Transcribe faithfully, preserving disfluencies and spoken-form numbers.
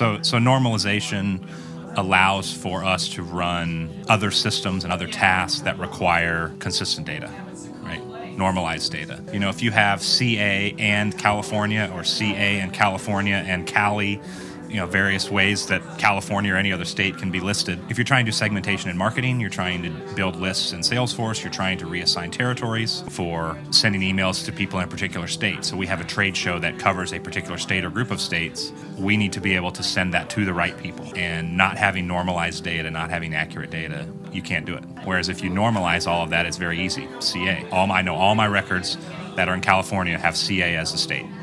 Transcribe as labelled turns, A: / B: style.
A: So, so normalization allows for us to run other systems and other tasks that require consistent data, right? Normalized data. You know, if you have C A and California, or C A and California and Cali, you know, various ways that California or any other state can be listed. If you're trying to do segmentation in marketing, you're trying to build lists in Salesforce, you're trying to reassign territories for sending emails to people in a particular state. So we have a trade show that covers a particular state or group of states. We need to be able to send that to the right people. And not having normalized data, not having accurate data, you can't do it. Whereas if you normalize all of that, it's very easy. C A. All my, I know all my records that are in California have C A as a state.